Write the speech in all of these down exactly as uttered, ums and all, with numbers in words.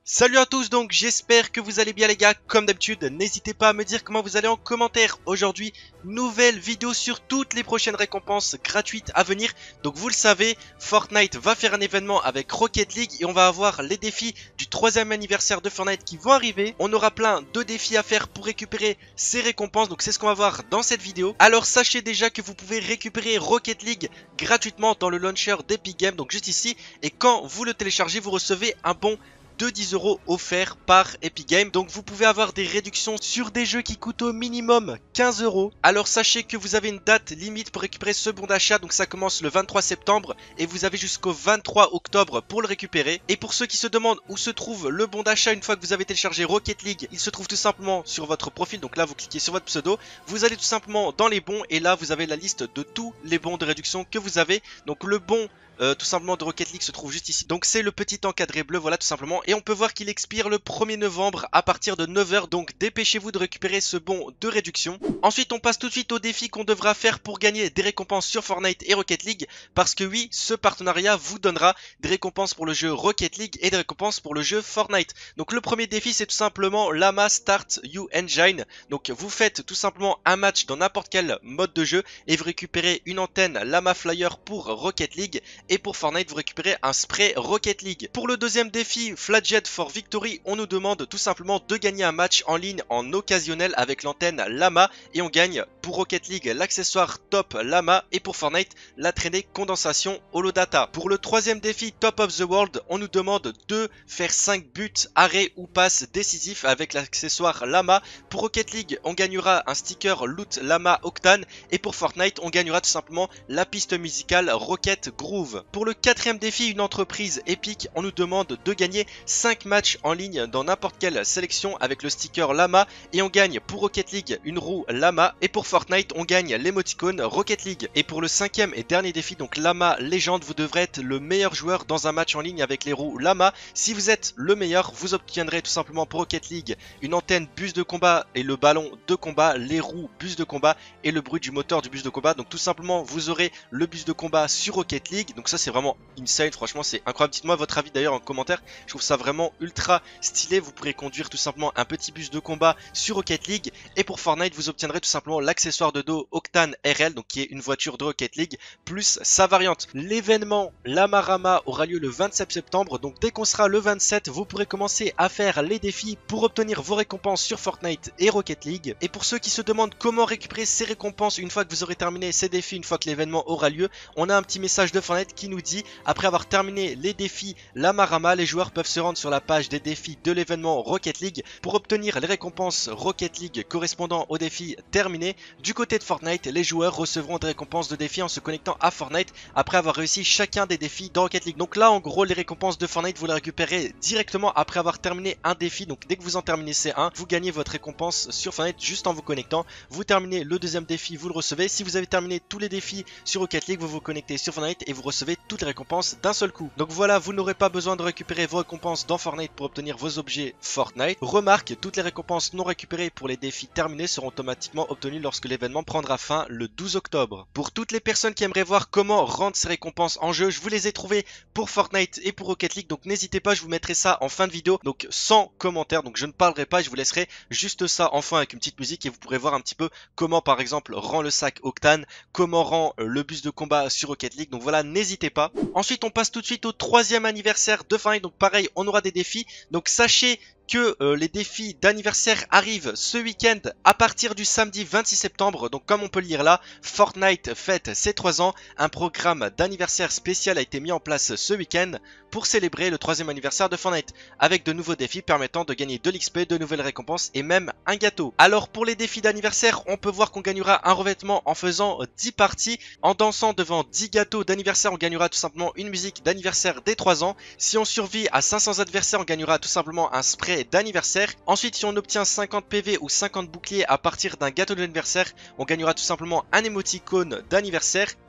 Salut à tous, donc j'espère que vous allez bien les gars. Comme d'habitude, n'hésitez pas à me dire comment vous allez en commentaire. Aujourd'hui, nouvelle vidéo sur toutes les prochaines récompenses gratuites à venir. Donc vous le savez, Fortnite va faire un événement avec Rocket League et on va avoir les défis du troisième anniversaire de Fortnite qui vont arriver. On aura plein de défis à faire pour récupérer ces récompenses, donc c'est ce qu'on va voir dans cette vidéo. Alors sachez déjà que vous pouvez récupérer Rocket League gratuitement dans le launcher d'Epic Games, donc juste ici. Et quand vous le téléchargez, vous recevez un bon de dix euros offerts par Epic Games. Donc vous pouvez avoir des réductions sur des jeux qui coûtent au minimum quinze euros. Alors sachez que vous avez une date limite pour récupérer ce bon d'achat. Donc ça commence le vingt-trois septembre et vous avez jusqu'au vingt-trois octobre pour le récupérer. Et pour ceux qui se demandent où se trouve le bon d'achat une fois que vous avez téléchargé Rocket League, il se trouve tout simplement sur votre profil. Donc là vous cliquez sur votre pseudo, vous allez tout simplement dans les bons et là vous avez la liste de tous les bons de réduction que vous avez. Donc le bon Euh, tout simplement de Rocket League se trouve juste ici. Donc c'est le petit encadré bleu, voilà tout simplement. Et on peut voir qu'il expire le premier novembre à partir de neuf heures. Donc dépêchez-vous de récupérer ce bon de réduction. Ensuite on passe tout de suite au défi qu'on devra faire pour gagner des récompenses sur Fortnite et Rocket League. Parce que oui, ce partenariat vous donnera des récompenses pour le jeu Rocket League et des récompenses pour le jeu Fortnite. Donc le premier défi c'est tout simplement Llama Start You Engine. Donc vous faites tout simplement un match dans n'importe quel mode de jeu et vous récupérez une antenne Llama Flyer pour Rocket League. Et pour Fortnite, vous récupérez un spray Rocket League. Pour le deuxième défi, Flatjet for Victory, on nous demande tout simplement de gagner un match en ligne en occasionnel avec l'antenne Llama. Et on gagne pour Rocket League l'accessoire Top Llama et pour Fortnite la traînée condensation Holodata. Pour le troisième défi, Top of the World, on nous demande de faire cinq buts, arrêts ou passes décisifs avec l'accessoire Llama. Pour Rocket League, on gagnera un sticker Loot Llama Octane et pour Fortnite, on gagnera tout simplement la piste musicale Rocket Groove. Pour le quatrième défi, une entreprise Epic, on nous demande de gagner cinq matchs en ligne dans n'importe quelle sélection avec le sticker Llama et on gagne pour Rocket League une roue Llama et pour Fortnite on gagne l'émoticône Rocket League. Et pour le cinquième et dernier défi, donc Llama Légende, vous devrez être le meilleur joueur dans un match en ligne avec les roues Llama. Si vous êtes le meilleur, vous obtiendrez tout simplement pour Rocket League une antenne bus de combat et le ballon de combat, les roues bus de combat et le bruit du moteur du bus de combat. Donc tout simplement vous aurez le bus de combat sur Rocket League. Donc ça c'est vraiment insane, franchement c'est incroyable. Dites-moi votre avis d'ailleurs en commentaire, je trouve ça vraiment ultra stylé. Vous pourrez conduire tout simplement un petit bus de combat sur Rocket League. Et pour Fortnite vous obtiendrez tout simplement l'accessoire de dos Octane R L, donc qui est une voiture de Rocket League plus sa variante. L'événement Llamarama aura lieu le vingt-sept septembre, donc dès qu'on sera le vingt-sept vous pourrez commencer à faire les défis pour obtenir vos récompenses sur Fortnite et Rocket League. Et pour ceux qui se demandent comment récupérer ces récompenses une fois que vous aurez terminé ces défis, une fois que l'événement aura lieu, on a un petit message de Fortnite qui nous dit: après avoir terminé les défis Llamarama, les joueurs peuvent se rendre sur la page des défis de l'événement Rocket League pour obtenir les récompenses Rocket League correspondant aux défis terminés. Du côté de Fortnite, les joueurs recevront des récompenses de défis en se connectant à Fortnite après avoir réussi chacun des défis dans Rocket League. Donc là en gros les récompenses de Fortnite vous les récupérez directement après avoir terminé un défi. Donc dès que vous en terminez un, vous gagnez votre récompense sur Fortnite juste en vous connectant. Vous terminez le deuxième défi, vous le recevez. Si vous avez terminé tous les défis sur Rocket League, vous vous connectez sur Fortnite et vous recevez toutes les récompenses d'un seul coup. Donc voilà, vous n'aurez pas besoin de récupérer vos récompenses dans Fortnite pour obtenir vos objets Fortnite. Remarque, toutes les récompenses non récupérées pour les défis terminés seront automatiquement obtenues lorsque l'événement prendra fin le douze octobre. Pour toutes les personnes qui aimeraient voir comment rendre ces récompenses en jeu, je vous les ai trouvées pour Fortnite et pour Rocket League, donc n'hésitez pas, je vous mettrai ça en fin de vidéo, donc sans commentaire, donc je ne parlerai pas, je vous laisserai juste ça en fin avec une petite musique et vous pourrez voir un petit peu comment par exemple rend le sac Octane, comment rend le bus de combat sur Rocket League. Donc voilà, n'hésitez pas. Ensuite on passe tout de suite au troisième anniversaire de Fortnite, donc pareil on aura des défis, donc sachez que euh, les défis d'anniversaire arrivent ce week-end à partir du samedi vingt-six septembre. Donc comme on peut le lire là, Fortnite fête ses trois ans. Un programme d'anniversaire spécial a été mis en place ce week-end pour célébrer le troisième anniversaire de Fortnite, avec de nouveaux défis permettant de gagner de l'X P, de nouvelles récompenses et même un gâteau. Alors pour les défis d'anniversaire, on peut voir qu'on gagnera un revêtement en faisant dix parties. En dansant devant dix gâteaux d'anniversaire, on gagnera tout simplement une musique d'anniversaire des trois ans. Si on survit à cinq cents adversaires, on gagnera tout simplement un spray d'anniversaire. Ensuite, si on obtient cinquante P V ou cinquante boucliers à partir d'un gâteau d'anniversaire, on gagnera tout simplement un émoticône d'anniversaire.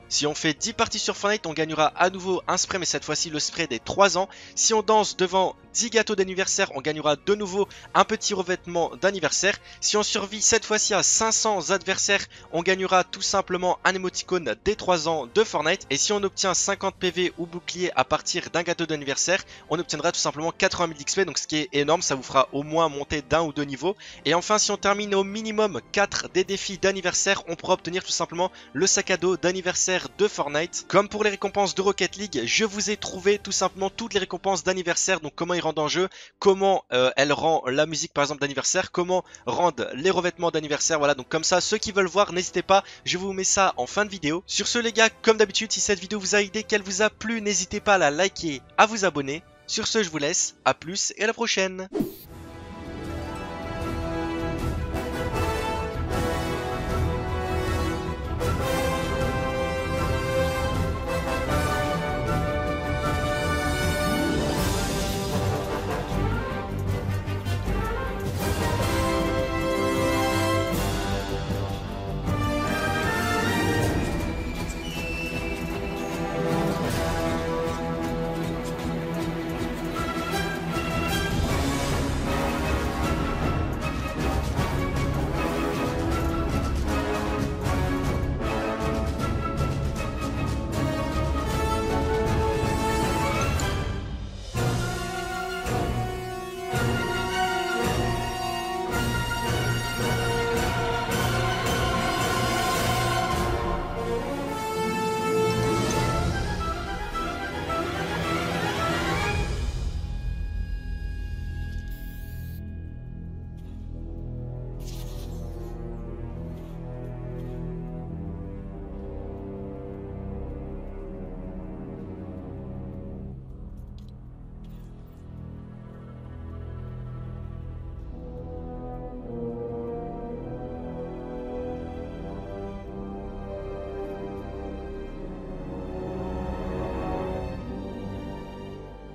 Si on fait dix parties sur Fortnite, on gagnera à nouveau un spray, mais cette fois-ci le spray des trois ans. Si on danse devant dix gâteaux d'anniversaire, on gagnera de nouveau un petit revêtement d'anniversaire. Si on survit cette fois-ci à cinq cents adversaires, on gagnera tout simplement un émoticône des trois ans de Fortnite. Et si on obtient cinquante P V ou bouclier à partir d'un gâteau d'anniversaire, on obtiendra tout simplement quatre-vingt mille X P, donc ce qui est énorme, ça vous fera au moins monter d'un ou deux niveaux. Et enfin, si on termine au minimum quatre des défis d'anniversaire, on pourra obtenir tout simplement le sac à dos d'anniversaire de Fortnite. Comme pour les récompenses de Rocket League, je vous ai trouvé tout simplement toutes les récompenses d'anniversaire, donc comment ils rendent en jeu, comment euh, elle rend la musique par exemple d'anniversaire, comment rendent les revêtements d'anniversaire, voilà, donc comme ça, ceux qui veulent voir, n'hésitez pas, je vous mets ça en fin de vidéo. Sur ce les gars, comme d'habitude, si cette vidéo vous a aidé, qu'elle vous a plu, n'hésitez pas à la liker, à vous abonner. Sur ce, je vous laisse, à plus et à la prochaine.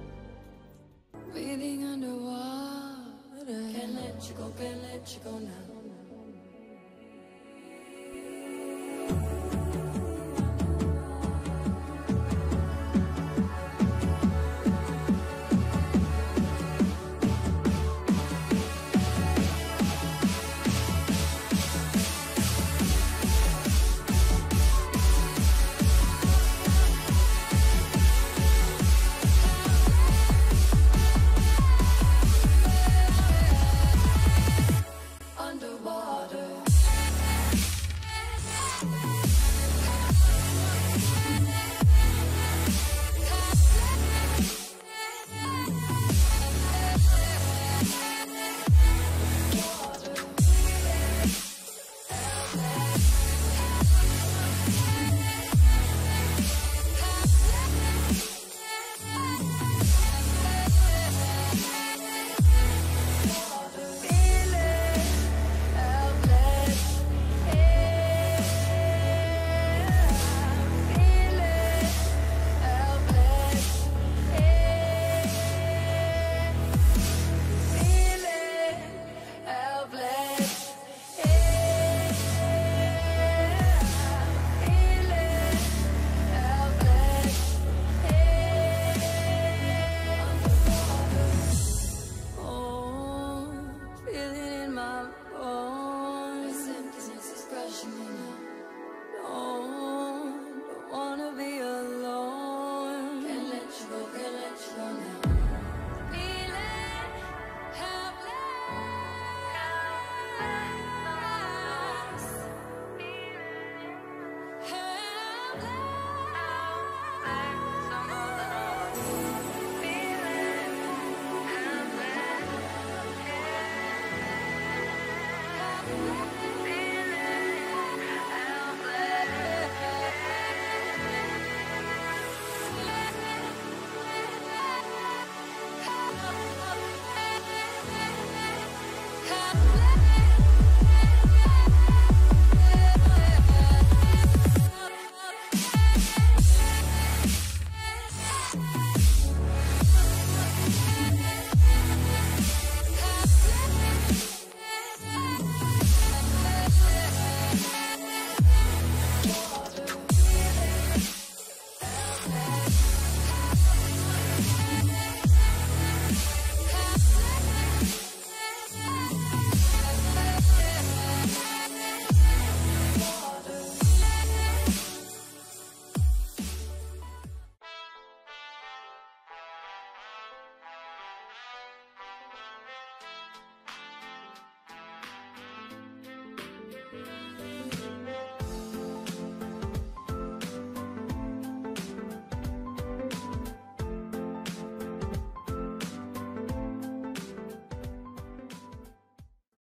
Breathing underwater, can't let you go, can't let you go now.